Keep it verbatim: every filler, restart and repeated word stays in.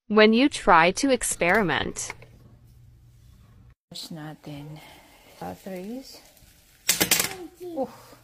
When you try to experiment. Natin. Batteries. Oh.